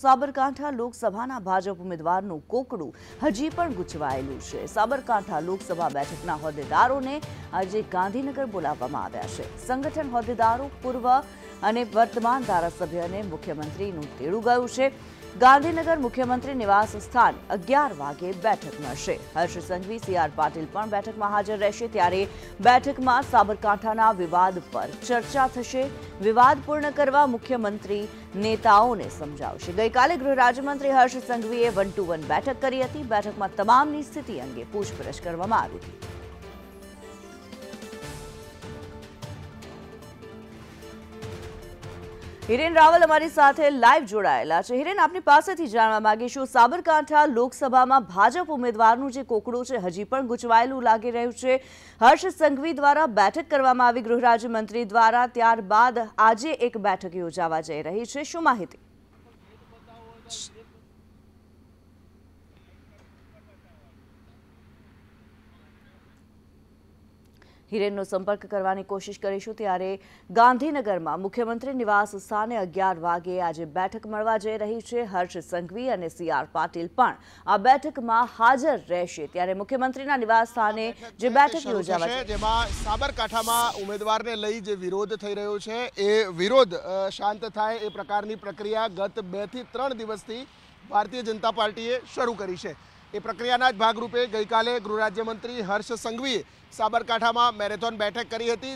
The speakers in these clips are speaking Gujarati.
સાબરકાંઠા લોકસભાના ભાજપ ઉમેદવારનું કોકડું હજી પણ ગૂંચવાયેલું છે। સાબરકાંઠા લોકસભા બેઠકના હોદ્દેદારોને આજે ગાંધીનગર બોલાવવામાં આવ્યા છે। સંગઠન હોદ્દેદારો પૂર્વ અને વર્તમાન ધારાસભ્ય અને મુખ્યમંત્રીનું તેડું ગયું છે। ગાંધીનગર મુખ્યમંત્રી નિવાસ સ્થાન 11 વાગે બેઠક મળશે। હર્ષ સંઘવી, CR પાટીલ પણ બેઠકમાં હાજર રહેશે। ત્યારે બેઠકમાં સાબરકાંઠાના વિવાદ પર ચર્ચા થશે। વિવાદ પૂર્ણ કરવા મુખ્યમંત્રી નેતાઓને સમજાવશે। ગઈકાલે ગૃહ રાજ્યમંત્રી હર્ષ સંઘવીએ 1-to-1 બેઠક કરી હતી। બેઠકમાં તમામની સ્થિતિ અંગે પૂછપરછ કરવામાં આવી હતી। હિરેન રાવલ અમારી સાથે લાઈવ જોડાયેલા છે। હિરેન, આપની પાસેથી જાણવા માંગીશું, સાબરકાંઠા લોકસભામાં ભાજપ ઉમેદવારનું જે કોકડું છે હજી પણ ગૂંચવાયેલું લાગી રહ્યું છે। હર્ષ સંઘવી દ્વારા બેઠક કરવામાં આવી ગૃહ રાજ્યમંત્રી દ્વારા, ત્યારબાદ આજે એક બેઠક યોજાવા જઈ રહી છે, શું માહિતી? હિરેનનો સંપર્ક કરવાની કોશિશ કરીશું। ત્યારે ગાંધીનગરમાં મુખ્યમંત્રી નિવાસ સ્થાને 11 વાગે આજે બેઠક મળવા જઈ રહી છે। હર્ષ સંઘવી અને CR પાટીલ પણ આ બેઠકમાં હાજર રહેશે। ત્યારે મુખ્યમંત્રીના નિવાસ સ્થાને જે બેઠક યોજાવા છે, જેમાં સાબરકાંઠામાં ઉમેદવારને લઈ જે વિરોધ થઈ રહ્યો છે એ વિરોધ શાંત થાય એ પ્રકારની પ્રક્રિયા ગત 2 થી 3 દિવસથી ભારતીય જનતા પાર્ટીએ શરૂ કરી છે। એ પ્રક્રિયાના જ ભાગરૂપે ગઈકાલે ગૃહ રાજ્યમંત્રી હર્ષ સંઘવીએ સાબરકાંઠામાં મેરેથોન બેઠક કરી હતી।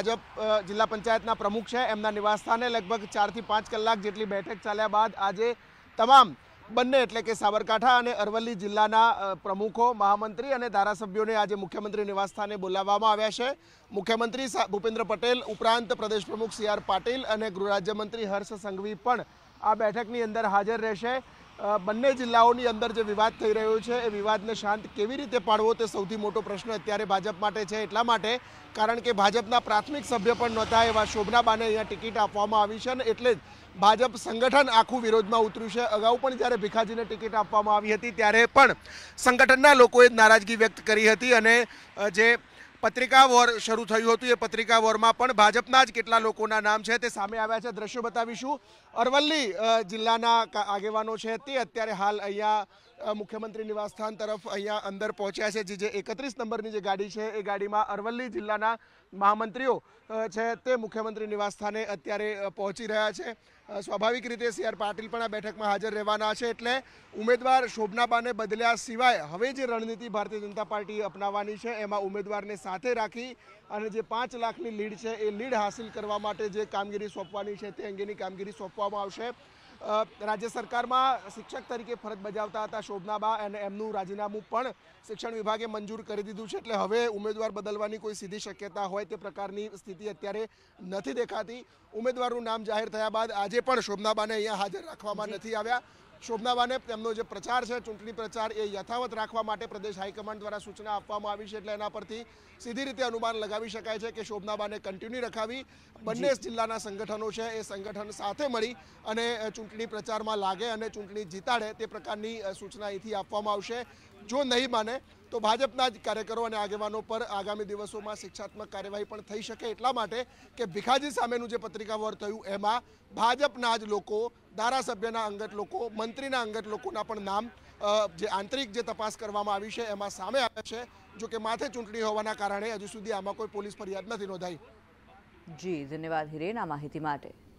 જિલ્લા પંચાયતના પ્રમુખ છે એમના નિવાસસ્થાને લગભગ 4 થી 5 કલાક જેટલી બેઠક ચાલ્યા બાદ આજે તમામ બંને એટલે કે સાબરકાંઠા અને અરવલ્લી જિલ્લાના પ્રમુખો, મહામંત્રી અને ધારાસભ્યોને આજે મુખ્યમંત્રી નિવાસસ્થાને બોલાવવામાં આવ્યા છે। મુખ્યમંત્રી ભૂપેન્દ્ર પટેલ ઉપરાંત પ્રદેશ પ્રમુખ CR પાટીલ અને ગૃહ રાજ્યમંત્રી હર્ષ સંઘવી પણ આ બેઠકની અંદર હાજર રહેશે। બંને જિલ્લાઓની અંદર જે વિવાદ થઈ રહ્યો છે એ વિવાદને શાંત કેવી રીતે પાડવો તે સૌથી મોટો પ્રશ્ન અત્યારે ભાજપ માટે છે। એટલા માટે કારણ કે ભાજપના પ્રાથમિક સભ્ય પણ નહોતા એવા શોભનાબાને અહીંયા ટિકિટ આપવામાં આવી છે અને એટલે જ ભાજપ સંગઠન આખું વિરોધમાં ઉતર્યું છે। અગાઉ પણ જ્યારે ભીખાજીને ટિકિટ આપવામાં આવી હતી ત્યારે પણ સંગઠનના લોકોએ નારાજગી વ્યક્ત કરી હતી અને જે પત્રિકા વોર શરૂ થયું હતું એ પત્રિકા વોરમાં પણ ભાજપના જ કેટલા લોકોના નામ છે તે સામે આવ્યા છે। દ્રશ્યો બતાવીશું। અરવલ્લી જિલ્લાના આગેવાનો છે તે અત્યારે હાલ અહીંયા મુખ્યમંત્રી નિવાસસ્થાન તરફ અહીંયા અંદર પહોંચ્યા છે। જે 31 નંબરની જે ગાડી છે એ ગાડીમાં અરવલ્લી જિલ્લાના મહામંત્રીઓ છે તે મુખ્યમંત્રી નિવાસસ્થાને અત્યારે પહોંચી રહ્યા છે। સ્વાભાવિક રીતે CR પાટીલ પણ આ બેઠકમાં હાજર રહેવાના છે। એટલે ઉમેદવાર શોભનાબાને બદલ્યા સિવાય હવે જે રણનીતિ ભારતીય જનતા પાર્ટીએ અપનાવવાની છે એમાં ઉમેદવારને સાથે રાખી અને જે 5 લાખની લીડ છે એ લીડ હાંસિલ કરવા માટે જે કામગીરી સોંપવાની છે તે અંગેની કામગીરી સોંપવામાં આવશે। રાજ્ય સરકારમાં શિક્ષક તરીકે ફરજ બજાવતા હતા શોભનાબા અને એમનું રાજીનામું પણ શિક્ષણ વિભાગે મંજૂર કરી દીધું છે। એટલે હવે ઉમેદવાર બદલવાની કોઈ સીધી શક્યતા હોય તે પ્રકારની સ્થિતિ અત્યારે નથી દેખાતી। ઉમેદવારનું નામ જાહેર થયા બાદ આજે પણ શોભનાબાને અહીંયા હાજર રાખવામાં નથી આવ્યા। શોભનાબાને તેમનો જે પ્રચાર છે ચૂંટણી પ્રચાર એ યથાવત રાખવા માટે પ્રદેશ હાઈકમાન્ડ દ્વારા સૂચના આપવામાં આવી છે। એટલે એના પરથી સીધી રીતે અનુમાન લગાવી શકાય છે કે શોભનાબાને કન્ટિન્યુ રખાવી બંને જિલ્લાના સંગઠનો છે એ સંગઠન સાથે મળી અને ચૂંટણી પ્રચારમાં લાગે અને ચૂંટણી જીતાડે તે પ્રકારની સૂચના અહીંથી આપવામાં આવશે। જો નહીં માને તો ભાજપના જ કાર્યકરો અને આગેવાનો પર આગામી દિવસોમાં શિક્ષાત્મક કાર્યવાહી પણ થઈ શકે। એટલા માટે કે ભીખાજી સામેનું જે પત્રિકા વોર થયું એમાં ભાજપના જ લોકો, ધારાસભ્યના અંગત લોકો, મંત્રીના અંગત લોકોના પણ નામ જે આંતરિક જે તપાસ કરવામાં આવી છે એમાં સામે આવ્યા છે। જો કે માથે ચૂંટણી હોવાના કારણે હજુ સુધી આમાં કોઈ પોલીસ ફરિયાદ નથી નોંધાઈ। જી, ધન્યવાદ હિરેન આ માહિતી માટે।